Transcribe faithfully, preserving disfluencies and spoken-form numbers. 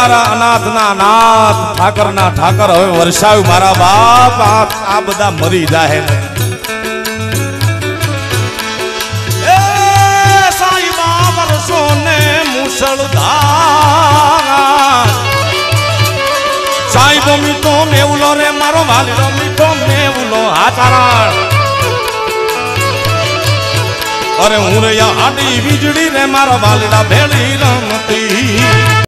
મારા અનાથના અનાથ ઠાકરના ઠાકર હવે વરસાવ્યું મારા બાપ આ બધા મરી જાહે એ સાઈ બાબા વરસોને મુસળધાર સાઈ બો મીઠો મેવલો રે મારો વાલીડો મીઠો મેવલો હાચારણ અરે હું રે આડી વીજળી રે મારા વાલીડા ભેળી રમતી